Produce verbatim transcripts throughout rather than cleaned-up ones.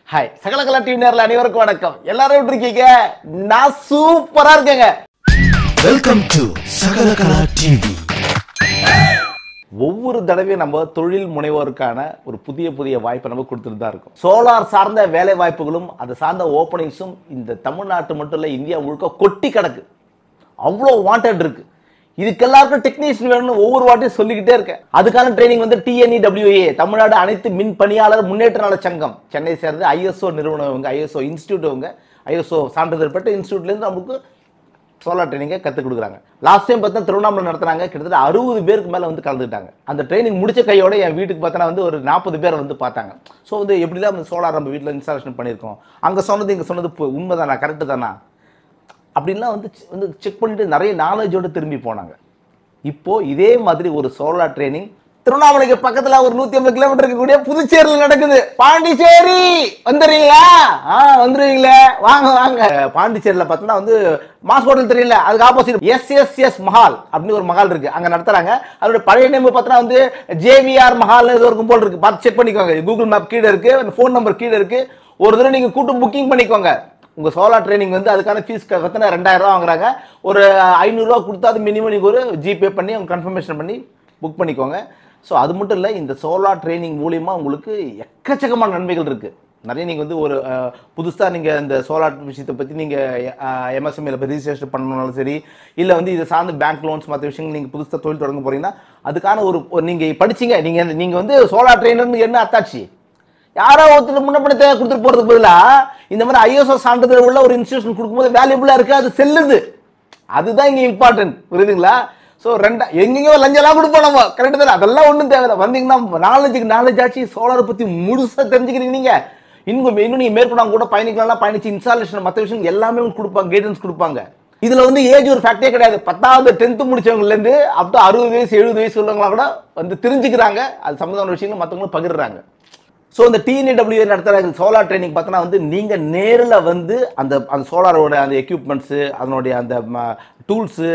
Hi சகலகலா TV நேயர்கள் அனைவருக்கும் வணக்கம். எல்லாரும் எப்படி இருக்கீங்க? நான் சூப்பரா இருக்கேங்க. Welcome to Sakalakala TV. ஒவ்வொரு தடவையும் நம்ம தொழில் முனைவோருக்கான ஒரு புதிய புதிய வாய்ப்பை நம்ம கொடுத்துட்டு தான் இருக்கோம். சோலார் சார்ந்த வேலை வாய்ப்புகளும் அது சார்ந்த ஓப்பனிங்ஸும் இந்த தமிழ்நாட்டு மட்டும் இல்லை, இந்தியா முழுக்க கொட்டி கிடக்கு. அவ்வளோ வாண்டட் இருக்கு. இதுக்கு எல்லாருக்கும் டெக்னீஷியன் வேணும்னு ஒவ்வொரு வாட்டியும் சொல்லிக்கிட்டே இருக்கேன். அதுக்கான ட்ரைனிங் வந்து T N E W A Tamil Nadu அனைத்து மின் பணியாளர் முன்னேற்ற நல சங்கம் சென்னை சேர்ந்து ஐஎஸ்ஓ நிறுவனம், ஐஎஸ்ஓ இன்ஸ்டியூட், ஐஎஸ்ஓ சான்றிதழ் பெற்ற இன்ஸ்டியூட்லேருந்து நமக்கு சோலார் ட்ரைனிங்கை கற்றுக் கொடுக்குறாங்க. லாஸ்ட் டைம் பார்த்தா திருவண்ணாமலை நடத்துனாங்க. கிட்டத்தட்ட அறுபது பேருக்கு மேலே வந்து கலந்துக்கிட்டாங்க. அந்த ட்ரைனிங் முடிச்ச கையோட என் வீட்டுக்கு பார்த்தா வந்து ஒரு நாற்பது பேர் வந்து பார்த்தாங்க. ஸோ வந்து எப்படிலாம் வந்து சோலார் நம்ம வீட்டில் இன்ஸ்டாலேஷன் பண்ணியிருக்கோம், அங்கே சொன்னது இங்கே சொன்னது உண்மை தானா, கரெக்டு தானா அப்படின்லாம் வந்து வந்து செக் பண்ணிட்டு நிறைய நாலேஜோடு திரும்பி போனாங்க. இப்போது இதே மாதிரி ஒரு சோலார் ட்ரைனிங் திருவண்ணாமலைக்கு பக்கத்தில் ஒரு நூற்றி ஐம்பது கிலோமீட்டர் இருக்கக்கூடிய புதுச்சேரியில் நடக்குது. பாண்டிச்சேரி வந்துடுறீங்களா? ஆ வந்துடுவீங்களே, வாங்க வாங்க. பாண்டிச்சேரியில் பார்த்தோன்னா வந்து மாஸ் ஹோட்டல் தெரியல, அதுக்கு opposite S S S Mahal அப்படின்னு ஒரு மஹால் இருக்குது, அங்கே நடத்துகிறாங்க. அதோட பழைய நேம் பார்த்தோன்னா வந்து ஜேவிஆர் மஹால் ஏதோ இருக்கும் போல் இருக்குது. பார்த்து செக் பண்ணிக்கோங்க. கூகுள் மேப் கீழே இருக்குது, ஃபோன் நம்பர் கீழே இருக்குது. ஒரு தடவை நீங்கள் கூட்டு புக்கிங் பண்ணிக்கோங்க. உங்கள் சோலார் ட்ரைனிங் வந்து அதுக்கான ஃபீஸ் பார்த்தீங்கன்னா ரெண்டாயிரம் ரூபா வாங்குறாங்க. ஒரு ஐநூறுரூவா கொடுத்தா அது மினிமம் நீங்கள் ஒரு ஜிபே பண்ணி அவங்க கன்ஃபர்மேஷன் பண்ணி புக் பண்ணிக்கோங்க. ஸோ அது மட்டும் இல்லை, இந்த சோலார் ட்ரைனிங் மூலிமா உங்களுக்கு எக்கச்சக்கமான நன்மைகள் இருக்குது. நிறைய நீங்கள் வந்து ஒரு புதுசாக நீங்கள் இந்த சோலார் விஷயத்தை பற்றி நீங்கள் எம்எஸ்எம்இல போய் ரிஜிஸ்ட்ரேஷன் பண்ணணும்னாலும் சரி, இல்லை வந்து இதை சார்ந்து பேங்க் லோன்ஸ் மற்ற விஷயங்கள் நீங்கள் புதுசாக தொழில் தொடங்க போகிறீங்கன்னா அதுக்கான ஒரு நீங்கள் படிச்சிங்க. நீங்கள் நீங்கள் வந்து சோலார் ட்ரைனர்னு என்ன அத்தாட்சி? யாரோ ஒருத்தர் முன்னப்படி தேவை கொடுத்துட்டு போகிறதுக்கு பதிலாக இந்த மாதிரி ஐஎஸ்ஓ சான்றிதழ் உள்ள ஒரு இன்ஸ்டியூஷன் கொடுக்கும்போது வேல்யூபிளாக இருக்குது, அது செல்லுது. அதுதான் இங்கே இம்பார்ட்டன்ட், புரியுதுங்களா? ஸோ ரெண்டா எங்கேயோ லஞ்செல்லாம் கொடுப்போம் நம்ம, கரெக்டு தானே? அதெல்லாம் ஒன்றும் தேவையில்லை. வந்தீங்கன்னா நாலேஜுக்கு நாலேஜ் ஆச்சு, சோலாரை பற்றி முழுசாக தெரிஞ்சுக்கிறீங்க. நீங்கள் இன்னும் இன்னும் நீங்கள் மேற்கொண்டாங்க கூட பயணிக்கலாம், பயணிச்சு இன்ஸ்டாலேஷன் மற்ற விஷயம் எல்லாமே கொடுப்பாங்க, கைடன்ஸ் கொடுப்பாங்க. இதில் வந்து ஏஜ் ஒரு ஃபேக்டே கிடையாது. பத்தாவது டென்த்து முடிச்சவங்கலேருந்து அப் டு அறுபது வயசு எழுபது வயசு உள்ளவங்களாம் கூட வந்து தெரிஞ்சுக்கிறாங்க. அது சம்மந்தமான விஷயங்கள் மற்றவங்களும் பகிர்றாங்க. ஸோ இந்த T N E W A நடத்துகிற சோலார் ட்ரைனிங் பார்த்தோன்னா வந்து நீங்கள் நேரில் வந்து அந்த அந்த சோலாரோட அந்த எக்யூப்மெண்ட்ஸு, அதனுடைய அந்த டூல்ஸு,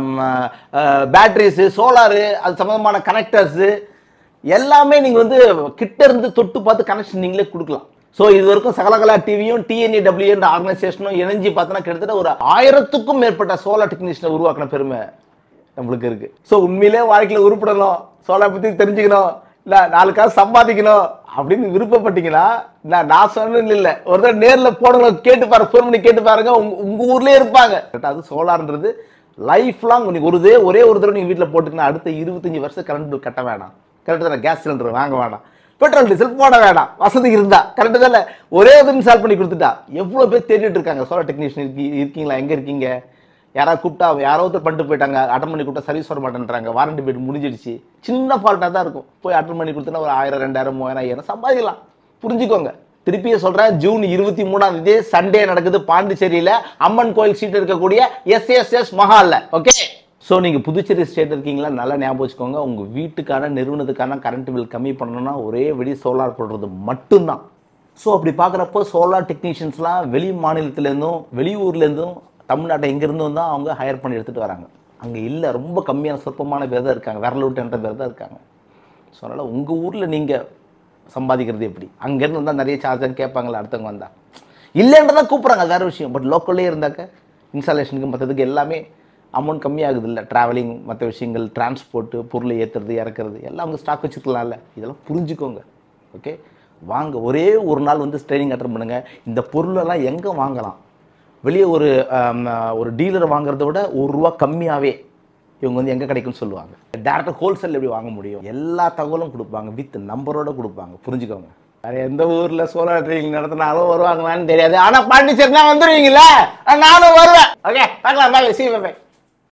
பேட்ரிஸு, சோலாரு, அது சம்மந்தமான கனெக்டர்ஸு எல்லாமே நீங்கள் வந்து கிட்ட இருந்து தொட்டு பார்த்து கனெக்ஷன் நீங்களே கொடுக்கலாம். ஸோ இது வரைக்கும் சகலகலா டிவியும் டி என் இ டபிள்யூ என்ற ஆர்கனைசேஷனும் இணைஞ்சு பார்த்தோன்னா கிட்டத்தட்ட ஒரு ஆயிரத்துக்கும் மேற்பட்ட சோலார் டெக்னீஷியனை உருவாக்கின பெருமை நம்மளுக்கு இருக்குது. ஸோ உண்மையிலே வாழ்க்கையில் உருப்படணும், சோலார் பற்றி தெரிஞ்சுக்கணும், இல்லை நாலு காசு சம்பாதிக்கணும் அப்படின்னு விருப்பப்பட்டீங்கன்னா நான் நான் சொன்னது இல்லை, ஒரு தடவை நேரில் போடுங்க, கேட்டு பாருங்க, ஃபோன் பண்ணி கேட்டு பாருங்க, உங்க உங்க ஊர்லேயே இருப்பாங்க. அது சோலார்ன்றது லைஃப் லாங் நீங்கள் ஒரு ஒரே ஒரு தடவை நீங்கள் வீட்டில் போட்டுங்கன்னா அடுத்த இருபத்தஞ்சி வருஷம் கரண்ட் பில் கட்ட வேணாம். கரெக்டு தானே? கேஸ் சிலிண்டர் வாங்க வேணாம், பெட்ரோல் டீசல் போட வேணாம், வசதி இருந்தா. கரெக்டு தானே? ஒரே இது இன்ஸ்டால் பண்ணி கொடுத்துட்டா. எவ்வளோ பேர் தேடிட்டு இருக்காங்க சோலார் டெக்னீஷியன் இருக்கீங்களா, எங்கே இருக்கீங்க? யாராவது கூப்பிட்டா யாரோ ஒருத்தர் பண்ணிட்டு போயிட்டாங்க, அட்டன் பண்ணி கொடுத்தா சர்வீஸ் வர மாட்டேன்றாங்க, வாரண்டி பீரியட் முடிஞ்சிடுச்சு, சின்ன ஃபால்ட்டாக தான் இருக்கும். போய் அட்டன் பண்ணி கொடுத்தா ஒரு ஆயிரம் ரெண்டாயிரம் மூவாயிரம் ஐயாயிரம் சம்பாதிக்கலாம். புரிஞ்சுக்கோங்க. திருப்பியே சொல்கிறேன், ஜூன் இருபத்தி மூணாம் தேதி சண்டே நடக்குது பாண்டிச்சேரியில் அம்மன் கோயில் சீட் இருக்கக்கூடிய எஸ் எஸ் எஸ் மஹாலில். ஓகே. ஸோ நீங்கள் புதுச்சேரி ஸ்டேட் இருக்கீங்களா, நல்லா ஞாபகம் வச்சுக்கோங்க. உங்கள் வீட்டுக்கான நிறுவனத்துக்கான கரண்ட் பில் கம்மி பண்ணணும்னா ஒரே வெடி சோலார் போடுறது மட்டும்தான். ஸோ அப்படி பார்க்குறப்போ சோலார் டெக்னீஷியன்ஸ்லாம் வெளி மாநிலத்திலேருந்தும் வெளியூர்லேருந்தும் தமிழ்நாட்டை எங்கேருந்தும் தான் அவங்க ஹையர் பண்ணி எடுத்துகிட்டு வராங்க. அங்கே இல்லை, ரொம்ப கம்மியான சொற்பமான பேர் தான் இருக்காங்க, விரலூட்டுன்ற பேர் தான் இருக்காங்க. ஸோ அதனால் உங்கள் ஊரில் நீங்கள் சம்பாதிக்கிறது எப்படி? அங்கேருந்து வந்தால் நிறைய சார்ஜ் கேட்பாங்களா அடுத்தவங்க வந்தால்? இல்லைன்றதான் கூப்பிட்றாங்க, அது வேறு விஷயம். பட் லோக்கல்லே இருந்தாக்க இன்ஸ்டாலேஷனுக்கு மற்றதுக்கு எல்லாமே அமௌண்ட் கம்மியாகுது இல்லை? ட்ராவலிங், மற்ற விஷயங்கள், டிரான்ஸ்போர்ட்டு, பொருளை ஏற்றுறது இறக்குறது எல்லாம் அவங்க ஸ்டாக் வச்சுருக்கலாம்ல. இதெல்லாம் புரிஞ்சுக்கோங்க. ஓகே. வாங்க, ஒரே ஒரு நாள் வந்து ட்ரைனிங் அட்டன் பண்ணுங்கள். இந்த பொருளெல்லாம் எங்கே வாங்கலாம்? வெளியே ஒரு ஒரு டீலரை வாங்குறத விட ஒரு ரூபா கம்மியாகவே இவங்க வந்து எங்கே கிடைக்கும்னு சொல்லுவாங்க. டேரெக்டாக ஹோல்சேல் எப்படி வாங்க முடியும்? எல்லா தகவலும் கொடுப்பாங்க, வித் நம்பரோடு கொடுப்பாங்க. புரிஞ்சுக்கோங்க. வேறு எந்த ஊரில் சோலார் ட்ரைனிங் நடத்தினாலும் வருவாங்களான்னு தெரியாது. ஆனால் பாண்டிச்சேரினா வந்துடுவீங்களா? நானும் வருவேன். ஓகே, பார்க்கலாம். பாய். சி பை.